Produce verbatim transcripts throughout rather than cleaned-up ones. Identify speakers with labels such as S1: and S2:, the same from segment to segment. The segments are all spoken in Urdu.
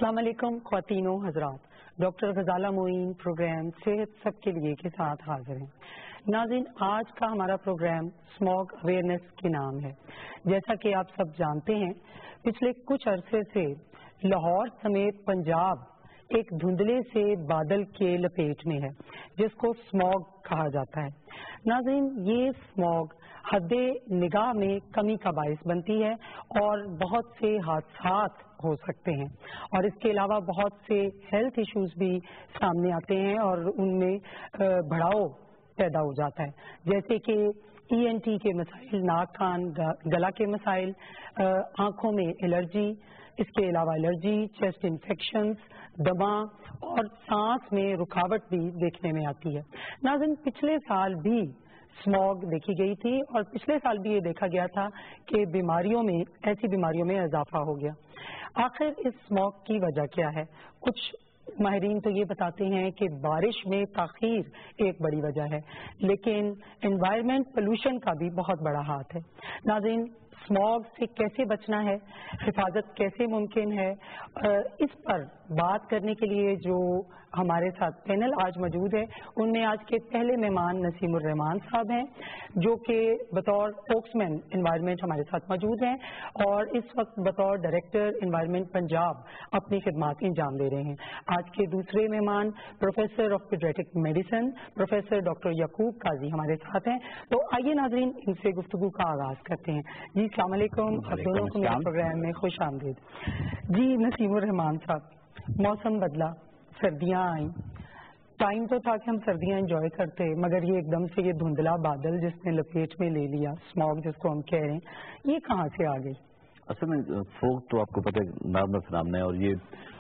S1: السلام علیکم خواتین و حضرات، ڈاکٹر غزالہ معین پروگرام صحت سب کے لیے کے ساتھ حاضر ہیں۔ ناظرین، آج کا ہمارا پروگرام اسموگ اویئرنیس کے نام ہے۔ جیسا کہ آپ سب جانتے ہیں، پچھلے کچھ عرصے سے لاہور سمیت پنجاب ایک دھندلے سے بادل کے لپیٹ میں ہے جس کو اسموگ کہا جاتا ہے۔ ناظرین، یہ اسموگ حد نگاہ میں کمی کا باعث بنتی ہے اور بہت سے حادثات ہو سکتے ہیں، اور اس کے علاوہ بہت سے ہیلتھ ایشوز بھی سامنے آتے ہیں اور ان میں بڑھاؤ پیدا ہو جاتا ہے، جیسے کہ ای این ٹی کے مسائل، ناک کان گلا کے مسائل، آنکھوں میں الرجی، اس کے علاوہ الرجی، چیسٹ انفیکشنز، دمہ اور سانس میں رکاوٹ بھی دیکھنے میں آتی ہے۔ ناظرین، پچھلے سال بھی اسموگ دیکھی گئی تھی اور پچھلے سال بھی یہ دیکھا گیا تھا کہ بیماریوں میں ایسی بیماریوں میں اضافہ ہو گیا۔ آخر اس اسموگ کی وجہ کیا ہے؟ کچھ ماہرین تو یہ بتاتے ہیں کہ بارش میں تاخیر ایک بڑی وجہ ہے، لیکن انوائرمنٹ پولوشن کا بھی بہت بڑا ہاتھ ہے۔ ناظرین، اسموگ سے کیسے بچنا ہے، حفاظت کیسے ممکن ہے، اس پر بات کرنے کے لیے جو ہمارے ساتھ پینل آج موجود ہے، ان میں آج کے پہلے مہمان نسیم الرحمان صاحب ہیں، جو کہ بطور اسپوکس مین انوائرمنٹ ہمارے ساتھ موجود ہیں اور اس وقت بطور ڈائریکٹر انوائرمنٹ پنجاب اپنی خدمات انجام دے رہے ہیں۔ آج کے دوسرے مہمان professor of paediatric medicine professor doctor Yaqoob Qazi ہمارے ساتھ ہیں۔ تو آئیے ناظرین، ان سے گفتگو کا آغاز کرتے ہیں۔ جی السلام علیکم، آپ دونوں کو میرے پروگرام میں خوش آمدید۔ جی نسیم الرحمان صاحب، موسم بدلا، سردیاں آئیں، ٹائم تو تھا کہ ہم سردیاں انجوائے کرتے، مگر یہ ایک دم سے یہ دھندلا بادل جس نے لپیٹ میں لے لیا، اسموگ جس کو ہم کہہ رہے ہیں، یہ کہاں سے آ گئی؟
S2: اصل میں فوگ تو آپ کو پتہ ہے نارمل فنامنا ہے، اور یہ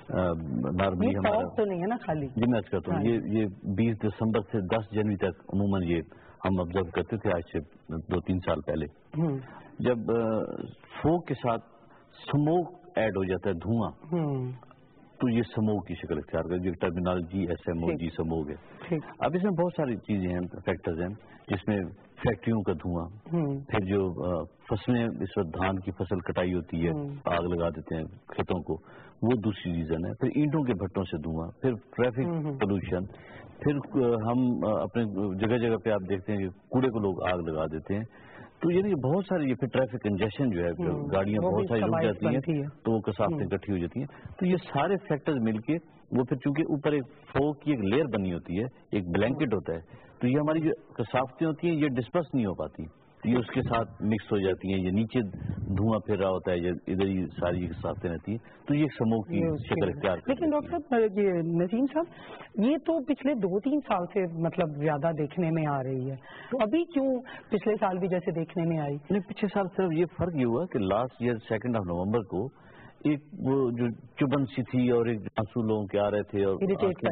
S2: نارملی
S1: ہمارا تو نہیں ہے نا خالی،
S2: جی میں کہتا ہوں یہ یہ بیس دسمبر سے دس جنوری تک عموماً یہ ہم آبزرو کرتے تھے آج سے دو تین سال پہلے، جب فوگ کے ساتھ سموک ایڈ ہو جاتا ہے، دھواں، تو یہ سموگ کی شکل اختیار کر، جو terminology S M O G smog ہے۔ اب اس میں بہت ساری چیزیں ہیں، فیکٹرز ہیں، جس میں فیکٹریوں کا دھواں، پھر جو فصلیں اس وقت دھان کی فصل کٹائی ہوتی ہے، آگ لگا دیتے ہیں کھیتوں کو، وہ دوسری ریزن ہے، پھر اینٹوں کے بھٹوں سے دھواں، پھر ٹریفک پولوشن، پھر ہم اپنے جگہ جگہ پہ آپ دیکھتے ہیں کہ کوڑے کو لوگ آگ لگا دیتے ہیں، تو یعنی بہت ساری، یہ پھر ٹریفک کنجیشن جو ہے، گاڑیاں بہت ساری رک جاتی ہیں تو وہ کثافتیں اکٹھی ہو جاتی ہیں، تو یہ سارے فیکٹرز مل کے وہ پھر چونکہ اوپر ایک فوگ کی ایک لیئر بنی ہوتی ہے، ایک بلینکٹ ہوتا ہے، تو یہ ہماری جو کثافتیں ہوتی ہیں یہ ڈسپرس نہیں ہو پاتی، یہ اس کے ساتھ مکس ہو جاتی ہیں، یہ نیچے دھواں پھر رہا ہوتا ہے، یہ ادھر ہی ساری کثافتیں رہتی ہیں، تو یہ سموگ کی شکل اختیار کرتی ہے۔
S1: لیکن ڈاکٹر صاحب، یہ نسیم صاحب، یہ تو پچھلے دو تین سال سے مطلب زیادہ دیکھنے میں آ رہی ہے، تو ابھی کیوں پچھلے سال بھی جیسے دیکھنے میں آئی؟
S2: نہیں، پچھلے سال صرف یہ فرق یہ ہوا کہ last year second of November کو ایک وہ جو چبن سی تھی اور ایک آنسو لوگوں کے آ رہے تھے اور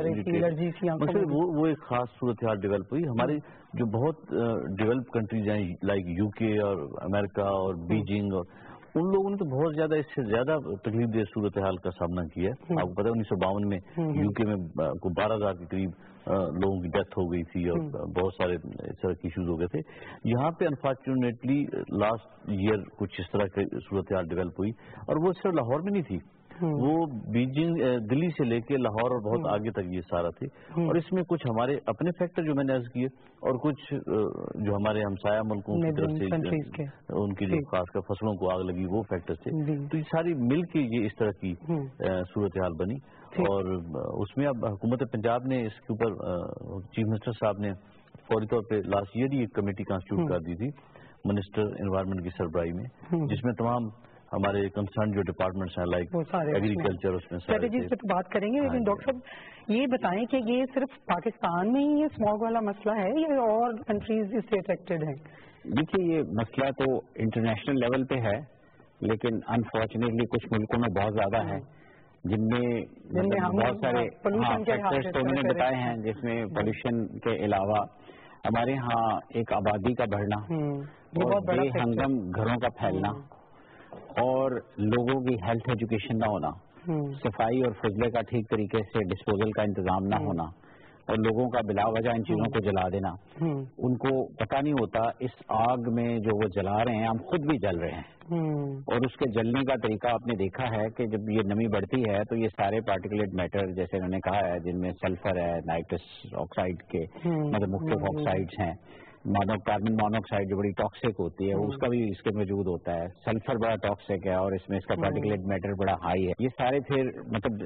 S2: مطلب وہ وہ ایک خاص صورتحال ڈیولپ ہوئی۔ ہمارے جو بہت ڈیولپ کنٹریز ہیں لائک یو کے اور امریکہ اور بیجنگ، اور ان لوگوں نے تو بہت زیادہ اس سے زیادہ تکلیف دہ صورتحال کا سامنا کیا ہے۔ آپ کو پتا ہے انیس سو باون میں یو کے میں کو بارہ ہزار کے قریب لوگوں کی ڈیتھ ہو گئی تھی اور بہت سارے اس طرح کے ایشوز ہو گئے تھے۔ یہاں پہ انفارچونیٹلی لاسٹ ایئر کچھ اس طرح کی صورتحال ڈیولپ ہوئی، اور وہ صرف لاہور میں نہیں تھی، وہ بیجنگ دلی سے لے کے لاہور اور بہت آگے تک یہ سارا تھے، اور اس میں کچھ ہمارے اپنے فیکٹر جو میں نے عرض کیے، اور کچھ جو ہمارے ہمسایہ ملکوں کی طرف سے ان کی جو خاص کر فصلوں کو آگ لگی وہ فیکٹر تھے، تو یہ ساری مل کے یہ اس طرح کی صورتحال بنی، اور اس میں اب حکومت پنجاب نے اس کے اوپر چیف منسٹر صاحب نے فوری طور پہ لاسٹ ایئر ہی ایک کمیٹی کانسٹیٹیوٹ کر دی تھی منسٹر انوائرمنٹ کی سربراہی میں، جس میں تمام ہمارے کنسرن جو ڈپارٹمنٹس ہیں لائک ایگریکلچر، اس میں
S1: اسٹریٹجیز پہ تو بات کریں گے، لیکن ڈاکٹر صاحب یہ بتائیں کہ یہ صرف پاکستان میں ہی یہ اسموگ والا مسئلہ ہے یا اور کنٹریز اس سے افیکٹڈ ہیں؟
S3: دیکھیے، یہ مسئلہ تو انٹرنیشنل لیول پہ ہے، لیکن انفارچونیٹلی کچھ ملکوں میں بہت زیادہ ہے، جن میں بہت سارے فیکٹرز تو انہوں نے بتائے ہیں، جس میں پولوشن کے علاوہ ہمارے ہاں ایک آبادی کا بڑھنا، بے ہنگم گھروں کا پھیلنا، اور لوگوں کی ہیلتھ ایجوکیشن نہ ہونا، صفائی اور فضلے کا ٹھیک طریقے سے ڈسپوزل کا انتظام نہ ہونا، اور لوگوں کا بلا وجہ ان چیزوں کو جلا دینا، ان کو پتہ نہیں ہوتا اس آگ میں جو وہ جلا رہے ہیں ہم خود بھی جل رہے ہیں، اور اس کے جلنے کا طریقہ آپ نے دیکھا ہے کہ جب یہ نمی بڑھتی ہے تو یہ سارے پارٹیکولیٹ میٹر جیسے انہوں نے کہا ہے جن میں سلفر ہے، نائٹرس آکسائڈ کے مطلب مختلف آکسائڈس ہیں، مانو کاربن مونوکسائڈ جو بڑی ٹاکسک ہوتی ہے اس کا بھی اس کے موجود ہوتا ہے، سلفر بڑا ٹاکسک ہے اور اس میں اس کا پارٹیکولیٹ میٹر بڑا ہائی ہے، یہ سارے پھر مطلب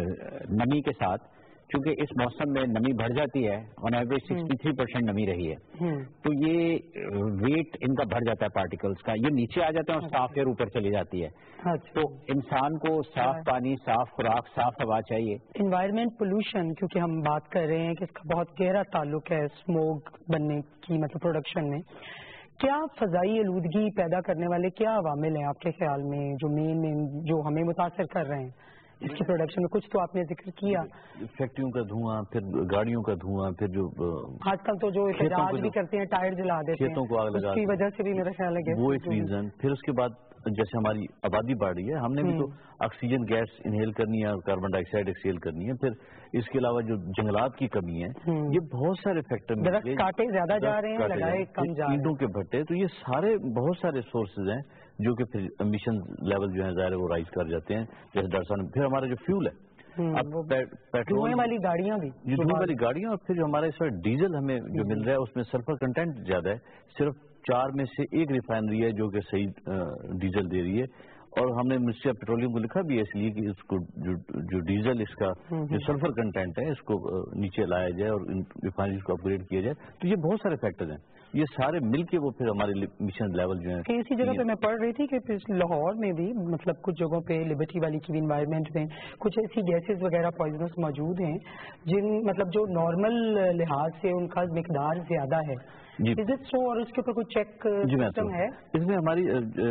S3: نمی کے ساتھ چونکہ اس موسم میں نمی بڑھ جاتی ہے، on average sixty three percent نمی رہی ہے، تو یہ ویٹ ان کا بڑھ جاتا ہے پارٹیکلس کا، یہ نیچے آ جاتے ہیں اور صاف ایئر اوپر چلی جاتی ہے، تو انسان کو صاف پانی، صاف خوراک، صاف ہوا چاہیے۔
S1: انوائرمنٹ پولوشن کیونکہ ہم بات کر رہے ہیں کہ اس کا بہت گہرا تعلق ہے اسموگ بننے کی مطلب پروڈکشن میں، کیا فضائی آلودگی پیدا کرنے والے کیا عوامل ہیں آپ کے خیال میں جو مین جو ہمیں متاثر کر رہے ہیں اس کی پروڈکشن میں؟ کچھ تو آپ نے ذکر کیا،
S2: فیکٹریوں کا دھواں، پھر گاڑیوں کا دھواں، پھر جو
S1: آج کل تو جو احتجاج بھی کرتے ہیں ٹائر جلا دیتے ہیں،
S2: کھیتوں کو آگ لگا
S1: اس کی وجہ سے بھی میرا خیال ہے
S2: وہ ایک ریزن۔ پھر اس کے بعد جیسے ہماری آبادی بڑھ رہی ہے، ہم نے بھی تو آکسیجن گیس انہیل کرنی ہے اور کاربن ڈائی آکسائڈ ایکسیل کرنی ہے، پھر اس کے علاوہ جو جنگلات کی کمی ہے، یہ بہت سارے فیکٹر
S1: درخت کاٹے زیادہ جا رہے ہیں، لگائے کم جا رہے ہیں،
S2: اینٹوں کے بھٹے، تو یہ سارے بہت سارے سورسز ہیں جو کہ پھر امیشن لیول جو ہے ظاہر ہے وہ رائز کر جاتے ہیں، جیسے ڈاکٹر صاحب۔ پھر ہمارا جو فیول ہے، اب
S1: پیٹرول والی گاڑیاں بھی،
S2: دھوئیں والی گاڑیاں، اور پھر جو ہمارے اس وقت ڈیزل ہمیں جو مل رہا ہے اس میں سلفر کنٹینٹ زیادہ ہے، صرف چار میں سے ایک ریفائنری ہے جو کہ صحیح ڈیزل دے رہی ہے، اور ہم نے منسٹری آف پیٹرولیم کو لکھا بھی ہے اس لیے کہ اس کو جو ڈیزل اس کا جو سلفر کنٹینٹ ہے اس کو نیچے لایا جائے اور ریفائنریز کو اپ گریڈ کیا جائے، تو یہ بہت سارے فیکٹر ہیں، یہ سارے مل کے وہ پھر ہمارے مشن لیول جو ہے۔
S1: اسی جگہ پہ میں پڑھ رہی تھی کہ لاہور میں بھی مطلب کچھ جگہوں پہ لبرٹی والی کی بھی انوائرمنٹ میں کچھ ایسی گیسز وغیرہ پوائزنس موجود ہیں جن مطلب جو نارمل لحاظ سے ان کا مقدار زیادہ ہے، از اٹ سو؟ اور اس کے اوپر کوئی چیک سسٹم ہے
S2: اس میں ہماری؟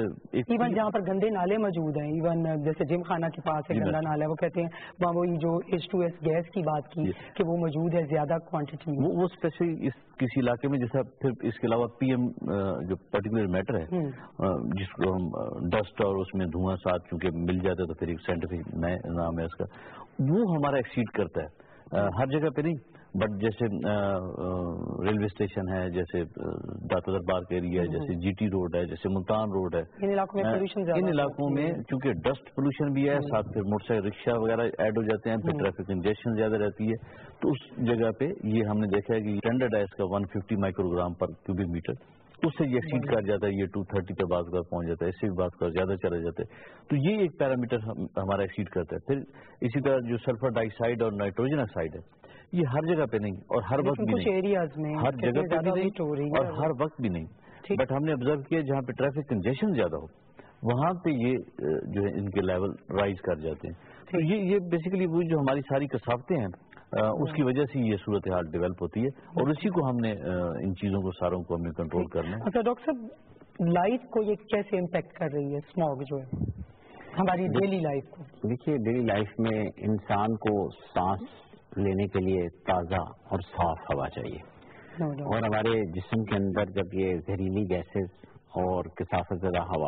S1: ایون جہاں پر گندے نالے موجود ہیں، ایون جیسے جم خانہ کے پاس ہے گندا نالا ہے، وہ کہتے ہیں وہاں وہی جو ایچ ٹو ایس گیس کی بات کی کہ وہ موجود ہے زیادہ کوانٹٹی میں،
S2: وہ اسپیشلی اس کسی علاقے میں، جیسا پھر اس کے علاوہ پی ایم جو پرٹیکولر میٹر ہے جس کو ہم ڈسٹ اور اس میں دھواں ساتھ چونکہ مل جاتا ہے تو پھر ایک سائنٹیفک نام ہے اس کا، وہ ہمارا ایکسیڈ کرتا ہے ہر جگہ پہ نہیں، بٹ جیسے ریلوے اسٹیشن ہے، جیسے داتا دربار کا ایریا ہے، جیسے جی ٹی روڈ ہے، جیسے ملتان روڈ ہے، ان علاقوں میں چونکہ ڈسٹ پولوشن بھی ہے، ساتھ پھر موٹر سائیکل رکشا وغیرہ ایڈ ہو جاتے ہیں، پھر ٹریفک کنجیشن زیادہ رہتی ہے، تو اس جگہ پہ یہ ہم نے دیکھا ہے کہ اسٹینڈرڈ ہے اس کا one fifty micro gram per cubic metre, اس سے یہ ایکسیڈ کر جاتا ہے، یہ ٹو تھرٹی پہ بعض کا پہنچ جاتا ہے، اس سے بھی بعض کا زیادہ چلا جاتا ہے، تو یہ ایک پیرامیٹر ہمارا ایکسیڈ کرتا ہے۔ پھر اسی طرح جو سلفر ڈائی آکسائڈ اور نائٹروجن آکسائڈ ہے، یہ ہر جگہ پہ نہیں اور ہر وقت بھی نہیں، ہر جگہ پہ بھی نہیں اور ہر وقت بھی نہیں، بٹ ہم نے آبزرو کیا جہاں پہ ٹریفک کنجیشن زیادہ ہو وہاں پہ یہ جو ہے ان کے لیول رائز کر جاتے ہیں، تو یہ یہ بیسیکلی وہ جو ہماری ساری کثافتیں ہیں اس کی وجہ سے یہ صورتحال ڈیولپ ہوتی ہے، اور اسی کو ہم نے ان چیزوں کو ساروں کو ہم نے کنٹرول کرنا ہے۔
S1: اچھا ڈاکٹر صاحب، لائف کو یہ کیسے امپیکٹ کر رہی ہے اسموگ جو ہے ہماری ڈیلی لائف کو؟
S3: دیکھیے ڈیلی لائف میں انسان کو سانس لینے کے لیے تازہ اور صاف ہوا چاہیے، اور ہمارے جسم کے اندر جب یہ زہریلی گیسز اور کثافت زدہ ہوا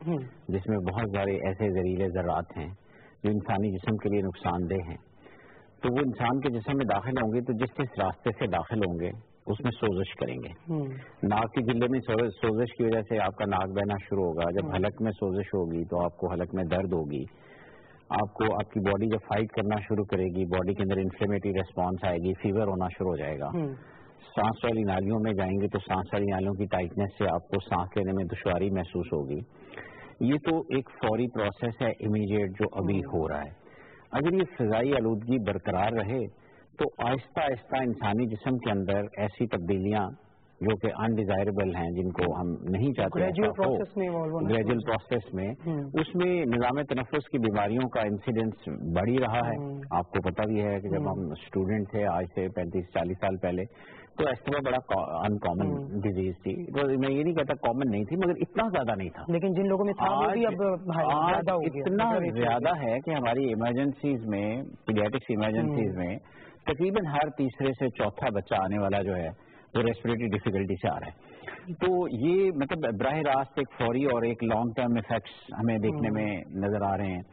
S3: جس میں بہت سارے ایسے زہریلے ذرات ہیں جو انسانی جسم کے لیے نقصان دہ ہیں، تو وہ انسان کے جسم میں داخل ہوں گے تو جس جس راستے سے داخل ہوں گے اس میں سوزش کریں گے، ناک کی جلد میں سوزش کی وجہ سے آپ کا ناک بہنا شروع ہوگا، جب حلق میں سوزش ہوگی تو آپ کو حلق میں درد ہوگی، آپ کو آپ کی باڈی جب فائٹ کرنا شروع کرے گی، باڈی کے اندر انفلیمیٹری ریسپانس آئے گی، فیور ہونا شروع ہو جائے گا، سانس والی نالیوں میں جائیں گے تو سانس والی نالیوں کی ٹائٹنس سے آپ کو سانس لینے میں دشواری محسوس ہوگی۔ یہ تو ایک فوری پروسیس ہے امیڈیٹ جو ابھی ہو رہا ہے۔ اگر یہ فضائی آلودگی برقرار رہے تو آہستہ آہستہ انسانی جسم کے اندر ایسی تبدیلیاں جو کہ انڈیزائربل ہیں، جن کو ہم نہیں چاہتے
S1: گریجول پروسیس میں
S3: گریجول پروسیس میں اس میں نظام تنفس کی بیماریوں کا انسیڈنس بڑھ ہی رہا ہے۔ آپ کو پتہ بھی ہے کہ جب ہم اسٹوڈنٹ تھے آج سے پینتیس چالیس سال پہلے تو ایسٹما بڑا ان کامن ڈیزیز تھی، میں یہ نہیں کہتا کامن نہیں تھی مگر اتنا زیادہ نہیں تھا،
S1: لیکن جن لوگوں میں
S3: آج اتنا زیادہ ہے کہ ہماری ایمرجنسیز میں پیڈیاٹرکس ایمرجنسیز میں تقریباً ہر تیسرے سے چوتھا بچہ آنے والا جو ہے وہ ریسپریٹری ڈیفیکلٹی سے آ رہا ہے، تو یہ مطلب براہ راست ایک فوری اور ایک لانگ ٹرم ایفیکٹس ہمیں دیکھنے میں نظر آ رہے ہیں۔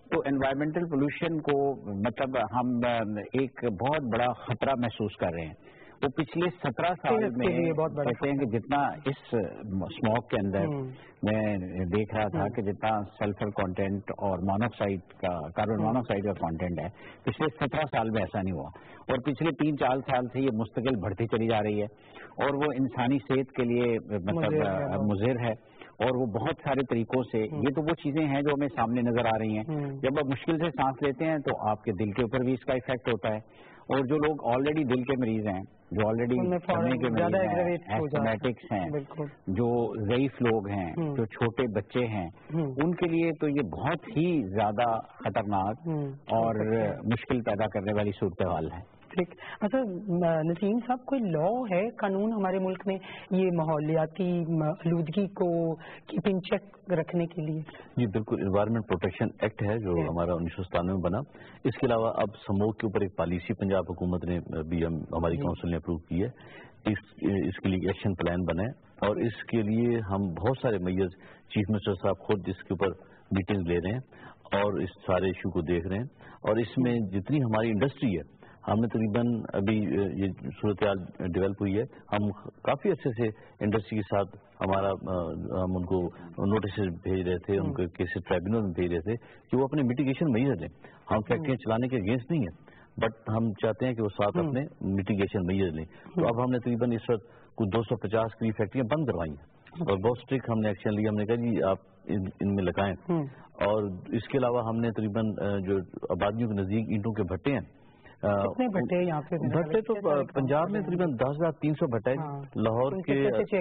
S3: تو انوائرمنٹل پولوشن کو مطلب ہم ایک بہت بڑا خطرہ محسوس کر رہے ہیں. وہ پچھلے سترہ سال میں کہتے ہیں کہ جتنا اس اسموگ کے اندر میں دیکھ رہا تھا کہ جتنا سلفر کانٹینٹ اور مونوکسائڈ کا کاربن مونوکسائڈ کا کانٹینٹ ہے پچھلے سترہ سال میں ایسا نہیں ہوا, اور پچھلے تین چار سال سے یہ مستقل بڑھتی چلی جا رہی ہے, اور وہ انسانی صحت کے لیے مطلب مضر ہے, اور وہ بہت سارے طریقوں سے. یہ تو وہ چیزیں ہیں جو ہمیں سامنے نظر آ رہی ہیں. جب آپ مشکل سے سانس لیتے ہیں تو آپ کے دل کے اوپر بھی اس کا افیکٹ ہوتا ہے, اور جو لوگ آلریڈی دل کے مریض ہیں, جو آلریڈی سمے کے مریض ہیں, ایسٹمیٹکس ہیں, جو ضعیف لوگ ہیں, جو چھوٹے بچے ہیں, ان کے لیے تو یہ بہت ہی زیادہ خطرناک اور مشکل پیدا کرنے والی صورتحال ہے.
S1: ٹھیک. اچھا نسیم صاحب, کوئی لا ہے, قانون ہمارے ملک میں یہ ماحولیاتی آلودگی کو کیپنگ چیک رکھنے کے لیے؟
S2: جی بالکل, انوائرمنٹ پروٹیکشن ایکٹ ہے جو ہمارا انیس سو ستانوے میں بنا. اس کے علاوہ اب سموگ کے اوپر ایک پالیسی پنجاب حکومت نے بھی ہم ہماری کونسل نے اپروو کی ہے. اس اس کے لیے ایکشن پلان بنا ہے, اور اس کے لیے ہم بہت سارے میئرز, چیف منسٹر صاحب خود اس کے اوپر میٹنگ لے رہے ہیں اور اس سارے ایشو کو دیکھ رہے ہیں. اور اس میں جتنی ہماری انڈسٹری ہے, ہم نے تقریباً ابھی یہ صورتحال ڈیولپ ہوئی ہے, ہم کافی اچھے سے انڈسٹری کے ساتھ ہمارا ہم ان کو نوٹسز بھیج رہے تھے, ان کو کیسے ٹرائبونل میں بھیج رہے تھے کہ وہ اپنے میٹیگیشن میئر لیں. ہم فیکٹریاں چلانے کے اگینسٹ نہیں ہیں, بٹ ہم چاہتے ہیں کہ وہ ساتھ اپنے میٹیگیشن میئر لیں. تو اب ہم نے تقریباً اس وقت کچھ دو سو پچاس کی فیکٹریاں بند کروائی ہیں, اور بہت اسٹرکٹ ہم نے ایکشن لیا. ہم نے کہا جی آپ ان میں لگائیں. اور اس کے علاوہ ہم نے تقریباً جو آبادیوں کے نزدیک اینٹوں کے بھٹے ہیں,
S1: بھٹے یہاں پہ
S2: بھٹے تو پنجاب میں تقریباً دس ہزار تین سو بھٹے, لاہور کے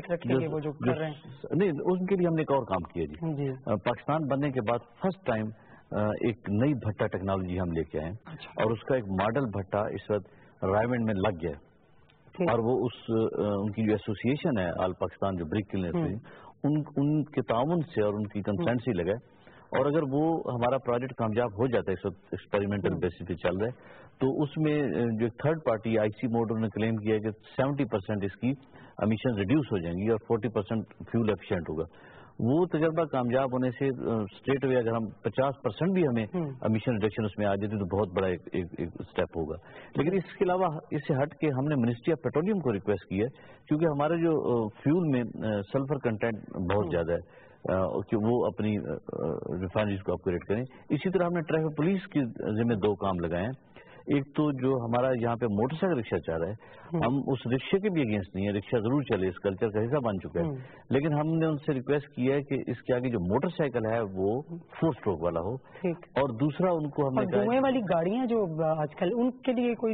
S2: نہیں, ان کے لیے ہم نے ایک اور کام کیا جی. پاکستان بننے کے بعد فرسٹ ٹائم ایک نئی بھٹا ٹیکنالوجی ہم لے کے آئے, اور اس کا ایک ماڈل بھٹا اس وقت رائے میں لگ گیا, اور وہ اس ان کی جو ایسوسیشن ہے آل پاکستان جو بریک کلن ان کے تعاون سے اور ان کی کنسنٹ سے لگا. اور اگر وہ ہمارا پروجیکٹ کامیاب ہو جاتا ہے, اس وقت ایکسپیریمنٹل بیسس پہ چل رہا ہے, تو اس میں جو تھرڈ پارٹی آئی سی موڈر نے کلیم کیا ہے کہ سیونٹی پرسینٹ اس کی امیشن ریڈیوس ہو جائیں گی اور فورٹی پرسینٹ فیول ایفیشینٹ ہوگا. وہ تجربہ کامیاب ہونے سے اسٹیٹ وے اگر ہم پچاس پرسینٹ بھی ہمیں امیشن ریڈکشن اس میں آ جاتی تو بہت بڑا ایک اسٹیپ ہوگا. لیکن اس کے علاوہ اس سے ہٹ کے ہم نے منسٹری آف پیٹرولیم کو ریکویسٹ کی ہے, کیونکہ ہمارا جو فیول میں سلفر کنٹینٹ بہت زیادہ ہے کہ وہ اپنی ریفائنریز کو اپگریڈ کریں. اسی طرح ہم نے ٹریفک پولیس کے ذمہ دو کام لگائے ہیں. ایک تو جو ہمارا یہاں پہ موٹر سائیکل رکشہ چل رہا ہے, ہم اس رکشے کے بھی اگینسٹ نہیں ہے, رکشہ ضرور چلے, اس کلچر کا حصہ بن چکا ہے, لیکن ہم نے ان سے ریکویسٹ کیا ہے کہ اس کے آگے جو موٹر سائیکل ہے وہ فور اسٹروک والا ہو. اور دوسرا ان کو ہم نے
S1: دھوئیں والی گاڑیاں جو آج کل ان کے لیے کوئی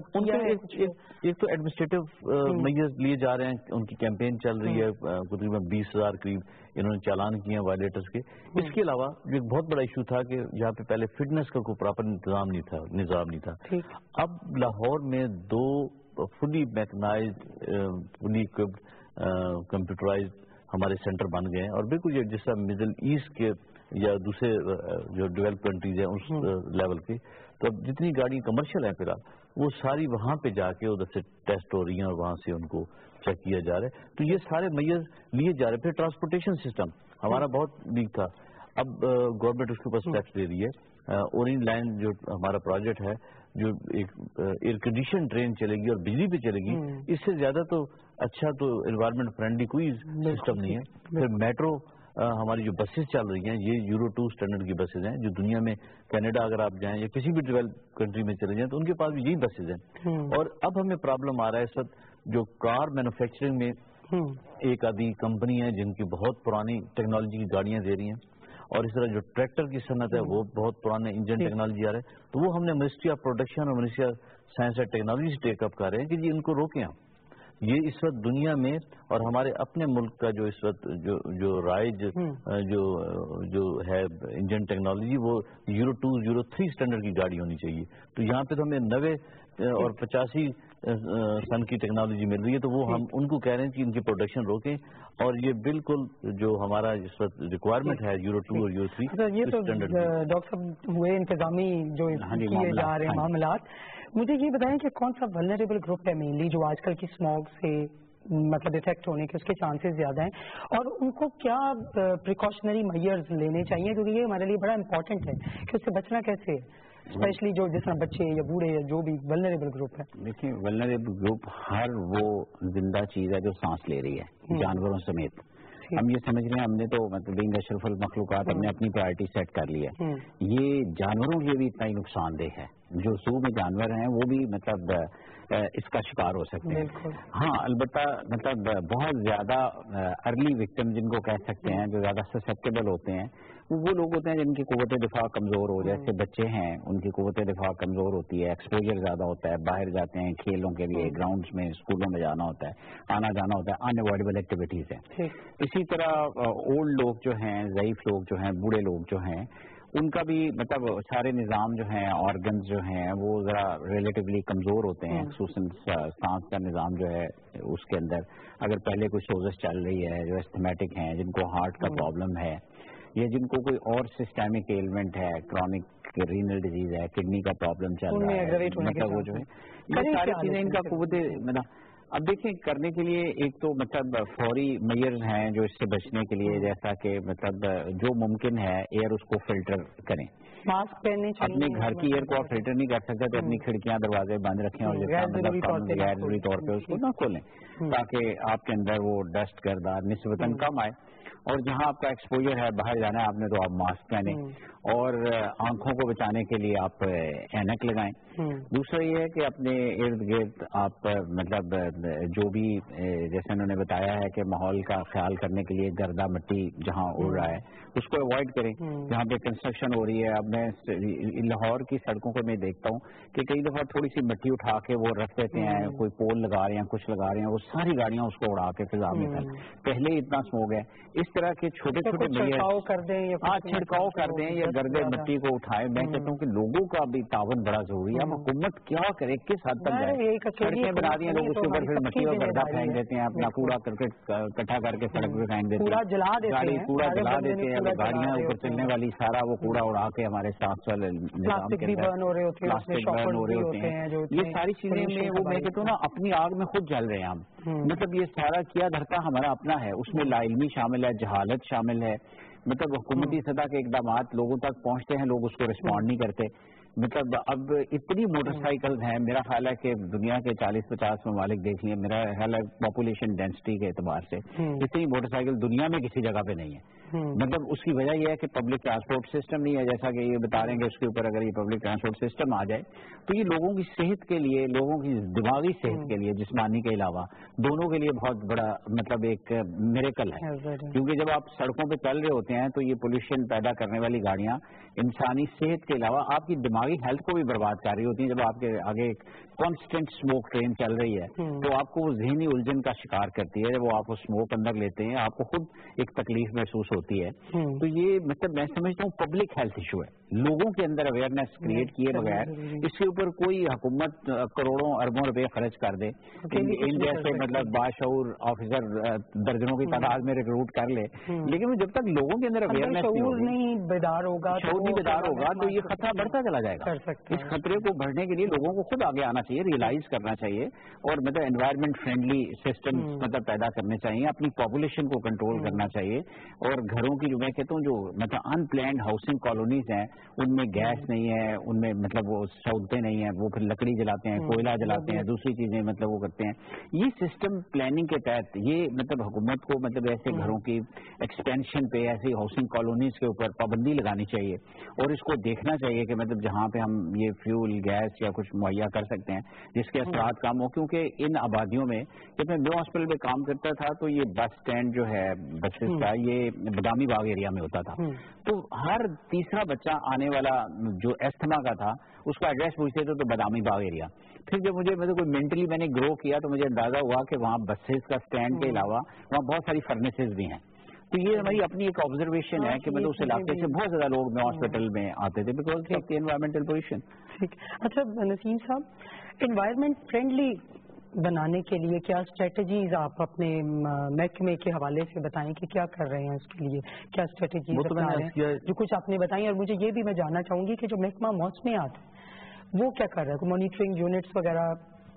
S2: ایک تو ایڈمنسٹریٹو میجرز لیے جا رہے ہیں, ان کی کیمپین چل رہی ہے, تقریباً بیس ہزار قریب انہوں نے چالان کیے ہیں وائلیٹرز کے. اس کے علاوہ جو ایک بہت بڑا ایشو تھا کہ یہاں پہ پہلے فٹنس کا کوئی پراپر انتظام نہیں تھا, نظام نہیں تھا. اب لاہور میں دو fully mechanised fully occupied computerised ہمارے سینٹر بن گئے ہیں, اور بالکل جس طرح مڈل ایسٹ کے یا دوسرے جو ڈیولپ کنٹریز ہیں اس لیول کے. تو اب جتنی گاڑی کمرشل ہیں پھر وہ ساری وہاں پہ جا کے ادھر سے ٹیسٹ ہو رہی ہیں اور وہاں سے ان کو چیک کیا جا رہا ہے. تو یہ سارے میئر لیے جا رہے ہیں. پھر ٹرانسپورٹیشن سسٹم ہمارا بہت ویک تھا, اب گورنمنٹ اس کے اوپر اسٹیپس لے رہی ہے. اورینج لائن جو ہمارا پروجیکٹ ہے, جو ایک ایئر کنڈیشن ٹرین چلے گی اور بجلی پہ چلے گی, اس سے زیادہ تو اچھا تو انوائرمنٹ فرینڈلی کوئی سسٹم نہیں ہے. پھر میٹرو ہماری جو بسز چل رہی ہیں یہ یورو ٹو اسٹینڈرڈ کی بسز ہیں, جو دنیا میں کینیڈا اگر آپ جائیں یا کسی بھی ڈیولپ کنٹری میں چلے جائیں تو ان کے پاس بھی یہی بسز ہیں. اور اب ہمیں پرابلم آ رہا ہے اس وقت جو کار مینوفیکچرنگ میں ایک آدھی کمپنی ہے جن کی بہت پرانی ٹیکنالوجی کی گاڑیاں دے رہی ہیں, اور اس طرح جو ٹریکٹر کی صنعت ہے وہ بہت پرانے انجن ٹیکنالوجی آ رہا ہے. تو وہ ہم نے منسٹری آف پروڈکشن اور ministry of science and technology سے ٹیک اپ کر رہے ہیں کہ جی ان کو روکیں. یہ اس وقت دنیا میں اور ہمارے اپنے ملک کا جو اس وقت جو جو رائج جو جو ہے انجن ٹیکنالوجی وہ euro two euro three standard کی گاڑی ہونی چاہیے. تو یہاں پہ تو ہمیں نوے اور پچاسی سن کی ٹیکنالوجی مل رہی ہے, تو وہ ہم ان کو کہہ رہے ہیں کہ ان کی پروڈکشن روکیں. اور یہ بالکل جو ہمارا اس وقت ریکوائرمنٹ ہے یورو ٹو اور یورو تھری.
S1: یہ تو ڈاکٹر صاحب ہوئے انتظامی جو کیے جا رہے ہیں معاملات. مجھے یہ بتائیں کہ کون سا ولنریبل گروپ ہے مینلی جو آج کل کی اسموگ سے मतलब इफेक्ट होने के उसके चांसेस ज़्यादा हैं, और उनको क्या प्रिकॉशनरी मेजर्स लेने चाहिए, क्योंकि ये हमारे लिए बड़ा इंपॉर्टेंट है कि उससे बचना कैसे है, स्पेशली जो जिस तरह बच्चे या बूढ़े या जो भी वल्नरेबल ग्रुप है।
S3: देखिए, वल्नरेबल ग्रुप हर वो जिंदा चीज है जो सांस ले रही है, जानवरों समेत। हम ये समझ रहे हैं हमने तो मतलब बीइंग अशरफुल मखलूकात हमने अपनी प्रायोरिटी सेट कर ली है, ये जानवरों के लिए भी इतना ही नुकसानदेह है। जो ज़ू में जानवर हैं वो भी मतलब इसका शिकार हो सकते हैं। हाँ, अलबत्ता मतलब बहुत ज्यादा अर्ली विक्टिम जिनको कह सकते हैं, जो ज्यादा ससेप्टेबल होते हैं, वो लोग होते हैं जिनकी कुव्वत दिफा कमजोर हो, जैसे बच्चे हैं उनकी कुव्वत दिफा कमजोर होती है, एक्सपोजर ज्यादा होता है, बाहर जाते हैं खेलों के लिए, ग्राउंड्स में स्कूलों में जाना होता है, आना जाना होता है, अनअवॉइडेबल एक्टिविटीज है। इसी तरह ओल्ड लोग जो हैं, ज़ईफ लोग जो हैं, बूढ़े लोग जो हैं, उनका भी मतलब सारे निज़ाम जो हैं, ऑर्गन्स जो हैं, वो ज़रा रिलेटिवली कमज़ोर होते हैं, खुसूसन सांस का निज़ाम जो है उसके अंदर अगर पहले कोई सोजस चल रही है, जो एस्थमेटिक हैं, जिनको हार्ट का प्रॉब्लम है या जिनको कोई और सिस्टेमिक एलिमेंट है, क्रॉनिक रीनल डिजीज है, किडनी का प्रॉब्लम चल रहा है, मतलब वो जो है ये सारी चीज़ें इनका कुव्वत मतलब अब देखिए करने के लिए एक तो मतलब फौरी मेजर्स हैं जो इससे बचने के लिए, जैसा कि मतलब जो मुमकिन है एयर उसको फिल्टर करें,
S1: मास्क पहनने चाहिए।
S3: अपने घर की एयर को आप फिल्टर नहीं कर सकते तो अपनी खिड़कियां दरवाजे बंद रखें और मतलब गैर जरूरी तौर पे उसको ना खोलें ताकि आपके अंदर वो डस्ट गर्दा निस्बतन कम आए। और जहां आपका एक्सपोजर है, बाहर जाना है आपने तो आप मास्क पहने और आंखों को बचाने के लिए आप ऐनक लगाएं। दूसरा ये है कि अपने इर्द गिर्द आप मतलब जो भी जैसे उन्होंने बताया है कि माहौल का ख्याल करने के लिए गर्दा मिट्टी जहां उड़ रहा है उसको अवॉइड करें। जहाँ पे कंस्ट्रक्शन हो रही है, अब मैं लाहौर की सड़कों को मैं देखता हूँ कि कई दफा थोड़ी सी मिट्टी उठा के वो रख देते हैं, कोई पोल लगा रहे हैं, कुछ लगा रहे हैं, वो सारी गाड़ियां उसको उड़ा के फिजा में फैल, पहले ही इतना स्मोक है। इस तरह के छोटे छोटे
S1: छिड़काव कर दें
S3: हाँ छिड़काव कर दें या गर्दे मिट्टी को उठाएं। मैं कहता हूँ कि लोगों का भी तावन बड़ा जरूरी है। अब हुकूमत क्या करे, किस हद तक जाए, सड़कें बना दी हैं लोग, उसके ऊपर फिर मिट्टी और गर्दा फेंक देते हैं, अपना कूड़ा करकट इकट्ठा करके सड़क पे फेंक देते हैं,
S1: कूड़ा जला देते हैं,
S3: कूड़ा जला देते हैं, गाड़ियां ऊपर चलने वाली सारा वो कूड़ा उड़ा के हमारे साथ वाले
S1: प्लास्टिक भी बर्न हो रहे होते हैं,
S3: प्लास्टिक बर्न हो रहे होते हैं। ये सारी चीजें में वो मैं कहता हूँ ना अपनी आग में खुद जल रहे हैं हम। मतलब ये सारा किया धरता हमारा अपना है, उसमें लाइल्मी शामिल है, जहालत शामिल है। मतलब हुकूमती सतह के इकदाम लोगों तक पहुंचते हैं, लोग उसको रिस्पॉन्ड नहीं करते। मतलब अब इतनी मोटरसाइकिल्स हैं, मेरा ख्याल है कि दुनिया के चालीस पचास ममालिक देख लिए, मेरा ख्याल है पॉपुलेशन डेंसिटी के एतबार से इतनी मोटरसाइकिल दुनिया में किसी जगह पे नहीं है। मतलब उसकी वजह यह है कि पब्लिक ट्रांसपोर्ट सिस्टम नहीं है, जैसा कि ये बता रहे हैं कि उसके ऊपर अगर ये पब्लिक ट्रांसपोर्ट सिस्टम आ जाए तो ये लोगों की सेहत के लिए, लोगों की दिमागी सेहत के लिए, जिस्मानी के अलावा दोनों के लिए बहुत बड़ा मतलब एक मिरेकल है। क्योंकि जब आप सड़कों पे चल रहे होते हैं तो ये पोल्यूशन पैदा करने वाली गाड़ियां इंसानी सेहत के अलावा आपकी दिमागी हेल्थ को भी बर्बाद कर रही होती हैं। जब आपके आगे कांस्टेंट स्मोक ट्रेन चल रही है तो आपको वो जहनी उलझन का शिकार करती है। जब वो आपको स्मोक अंदर लेते हैं आपको खुद एक तकलीफ महसूस होती है। तो ये मतलब मैं समझता हूँ पब्लिक हेल्थ इशू है, लोगों के अंदर अवेयरनेस क्रिएट किए बगैर इसके ऊपर कोई हुकूमत करोड़ों अरबों रुपए खर्च कर दे, इन जैसे मतलब बाशऊर ऑफिसर दर्जनों की तादाद में रिक्रूट कर ले, लेकिन जब तक लोगों के अंदर अवेयरनेस
S1: नहीं बेदार होगा,
S3: शऊर नहीं बेदार होगा तो ये खतरा बढ़ता चला जाएगा। इस खतरे को बढ़ने के लिए लोगों को खुद आगे आना चाहिए, रियलाइज करना चाहिए और मतलब एनवायरमेंट फ्रेंडली सिस्टम मतलब पैदा करने चाहिए, अपनी पॉपुलेशन को कंट्रोल करना चाहिए। और घरों की जो मैं कहता हूँ जो मतलब अनप्लैन्ड हाउसिंग कॉलोनीज हैं उनमें गैस नहीं है, उनमें मतलब वो सहूलतें नहीं है, वो फिर लकड़ी जलाते हैं, कोयला जलाते हैं, दूसरी चीजें मतलब वो करते हैं। ये सिस्टम प्लानिंग के तहत ये मतलब हुकूमत को मतलब ऐसे घरों की एक्सपेंशन पे, ऐसी हाउसिंग कॉलोनीज के ऊपर पाबंदी लगानी चाहिए और इसको देखना चाहिए कि मतलब जहाँ पे हम ये फ्यूल गैस या कुछ मुहैया कर सकते हैं जिसके असरात कम हो। क्योंकि इन आबादियों में जब मैं दो हॉस्पिटल में काम करता था तो ये बस स्टैंड जो है बसेस का ये बदामी बाग एरिया में होता था, तो हर तीसरा बच्चा आने वाला जो एस्थमा का था उसका एड्रेस पूछते थे तो बदामी बाग एरिया। फिर जब मुझे मतलब कोई मेंटली मैंने ग्रो किया तो मुझे अंदाजा हुआ कि वहाँ बसेस का स्टैंड के अलावा वहाँ बहुत सारी फर्नेसेस भी हैं। तो ये हमारी अपनी एक ऑब्जर्वेशन है कि मतलब उस इलाके से बहुत ज्यादा लोग हॉस्पिटल में आते थे because of the environmental pollution.
S1: ठीक, अच्छा नसीम साहब, एनवायरमेंट फ्रेंडली बनाने के लिए क्या स्ट्रेटजीज आप अपने महकमे के हवाले से बताएं कि क्या कर रहे हैं उसके लिए, क्या स्ट्रेटजीज अपना रहे हैं? जो कुछ आपने बताई और मुझे ये भी मैं जानना चाहूंगी कि जो महकमा मौसमियात वो क्या कर रहा है, मॉनिटरिंग यूनिट्स वगैरह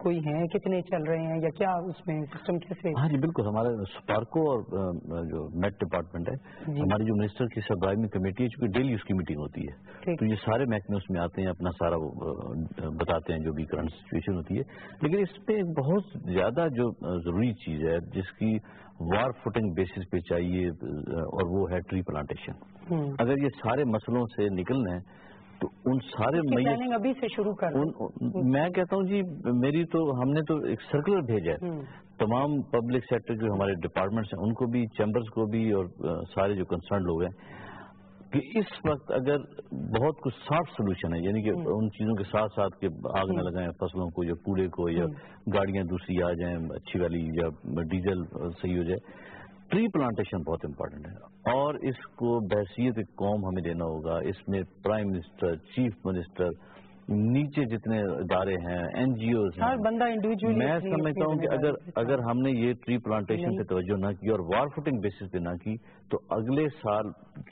S1: کوئی ہیں, کتنے چل رہے ہیں, یا کیا اس میں سسٹم کیسے؟
S2: ہاں جی بالکل, ہمارا سپارکو اور جو میٹ ڈپارٹمنٹ ہے, ہماری جو منسٹر کی سربراہی کمیٹی ہے, چونکہ ڈیلی اس کی میٹنگ ہوتی ہے, تو یہ سارے محکمے اس میں آتے ہیں, اپنا سارا بتاتے ہیں جو بھی کرنٹ سچویشن ہوتی ہے. لیکن اس پہ بہت زیادہ جو ضروری چیز ہے جس کی وار فوٹنگ بیسس پہ چاہیے, اور وہ ہے ٹری پلانٹیشن. اگر یہ سارے مسئلوں سے نکلنا ہے تو ان سارے
S1: پلاننگ ابھی سے شروع کر,
S2: میں کہتا ہوں جی, میری تو ہم نے تو ایک سرکولر بھیجا ہے تمام پبلک سیکٹر جو ہمارے ڈپارٹمنٹس ہیں ان کو بھی, چیمبرز کو بھی, اور سارے جو کنسرن لوگ ہیں, کہ اس وقت اگر بہت کچھ سافٹ سولوشن ہے, یعنی کہ ان چیزوں کے ساتھ ساتھ کہ آگ نہ لگائیں فصلوں کو یا کوڑے کو, یا گاڑیاں دوسری آ جائیں اچھی والی, یا ڈیزل صحیح ہو جائے, ٹری پلانٹیشن بہت امپورٹنٹ ہے. اور اس کو بحیثیت قوم ہمیں دینا ہوگا. اس میں پرائم منسٹر, چیف منسٹر, نیچے جتنے ادارے ہیں, این جی اوز ہیں,
S1: بندہ انڈیویجولی,
S2: میں سمجھتا ہوں کہ اگر اگر ہم نے یہ ٹری پلانٹیشن پہ توجہ نہ کی اور وار فوٹنگ بیسس پہ نہ کی تو اگلے سال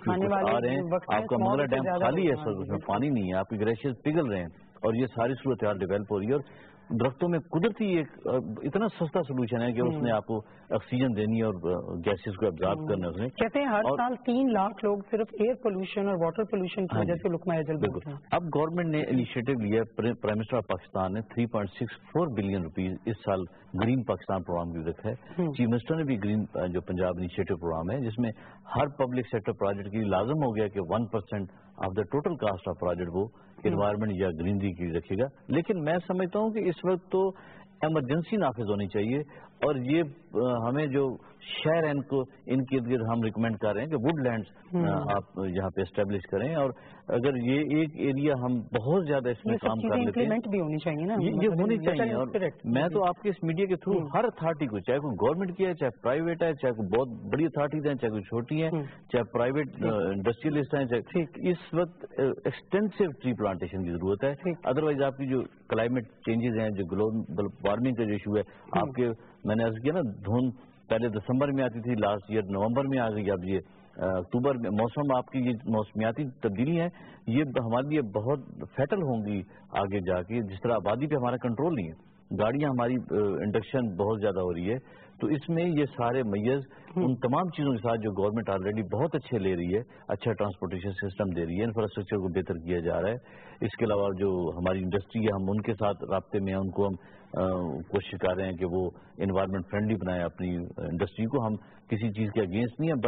S2: آ رہے ہیں, آپ کا منگلا ڈیم خالی ہے سر, اس میں پانی نہیں ہے, آپ کے گلیشیئر پگھل رہے ہیں, اور یہ ساری صورتحال ڈیولپ ہو رہی ہے. اور درختوں میں قدرتی ایک اتنا سستا سولوشن ہے کہ اس نے آپ کو آکسیجن دینی اور گیسز کو ابزارب کرنا ہے. اس نے
S1: کہتے ہیں ہر سال تین لاکھ لوگ صرف ایئر پولوشن اور واٹر پولوشن کی وجہ سے لقمہ اجل بنتے ہیں.
S2: اب گورنمنٹ نے انیشیٹو لیا, پرائم منسٹر آف پاکستان نے three point six four billion rupees اس سال گرین پاکستان پروگرام کی رکھا ہے. چیف منسٹر نے بھی گرین جو پنجاب انیشیٹو پروگرام ہے, جس میں ہر پبلک سیکٹر پروجیکٹ کی لازم ہو گیا کہ one percent of the total cost of project وہ انوائرمنٹ یا گرینری کی رکھے گا. لیکن میں سمجھتا ہوں کہ اس وقت تو ایمرجنسی نافذ ہونی چاہیے, اور یہ ہمیں جو شہر ہیں ان کو ان کے ارد گرد ہم ریکمینڈ کر رہے ہیں کہ ووڈ لینڈز آپ یہاں پہ اسٹیبلش کریں. اور اگر یہ ایک ایریا ہم بہت زیادہ اس میں کام کر لیتے ہیں,
S1: بھی ہونی چاہیے نا,
S2: یہ ہونی چاہیے. اور میں تو آپ کے اس میڈیا کے تھرو ہر اتھارٹی کو, چاہے کوئی گورنمنٹ کی ہے, چاہے پرائیویٹ ہے, چاہے کوئی بہت بڑی اتھارٹیز ہیں, چاہے کوئی چھوٹی ہیں, چاہے پرائیویٹ انڈسٹریلسٹ ہیں, چاہے, اس وقت ایکسٹینسو ٹری پلانٹیشن کی ضرورت ہے. ادروائز آپ کی جو کلائمیٹ چینجز ہیں, جو گلوبل وارمنگ کا جو ایشو ہے, آپ کے میں نے عرض کیا نا, دھند پہلے دسمبر میں آتی تھی, لاسٹ ایئر نومبر میں آ گئی, اب یہ اکتوبر میں. موسم آپ کی یہ موسمیاتی تبدیلی ہیں, یہ ہمارے لیے بہت فیٹل ہوں گی آگے جا کے. جس طرح آبادی پہ ہمارا کنٹرول نہیں ہے, گاڑیاں ہماری انڈکشن بہت زیادہ ہو رہی ہے, تو اس میں یہ سارے میز ان تمام چیزوں کے ساتھ جو گورنمنٹ آلریڈی بہت اچھے لے رہی ہے, اچھا ٹرانسپورٹیشن سسٹم دے رہی ہے, انفراسٹرکچر کو بہتر کیا جا رہا ہے. اس کے علاوہ جو ہماری انڈسٹری ہے, ہم ان کے ساتھ رابطے میں ہیں, ان کو ہم کوشش کر رہے ہیں کہ وہ انوائرمنٹ فرینڈلی بنائیں اپنی انڈسٹری کو. ہم کسی چیز کے اگینسٹ نہیں ہیں,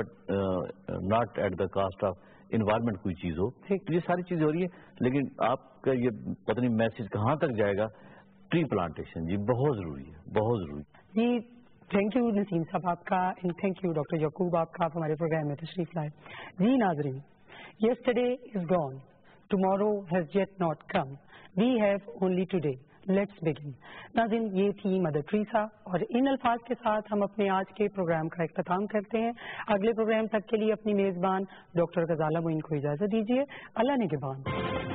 S2: but not at the cost of environment کوئی چیز ہو. یہ ساری چیزیں ہو رہی ہیں, لیکن آپ کا یہ پتہ نہیں میسج کہاں تک جائے گا. ٹری پلانٹیشن جی بہت ضروری ہے, بہت ضروری
S1: جی. تھینک یو نسیم صاحب آپ کا, and thank you doctor Yaqoob آپ کا, آپ ہمارے پروگرام میں تشریف لائے. جی ناظرین, yesterday is gone, tomorrow has yet not come, we have only today, let's begin. ناظرین, یہ تھی مدر ٹریسا, اور ان الفاظ کے ساتھ ہم اپنے آج کے پروگرام کا اختتام کرتے ہیں. اگلے پروگرام تک کے لیے اپنی میزبان ڈاکٹر غزالہ معین کو اجازت دیجیے. اللہ نگہبان.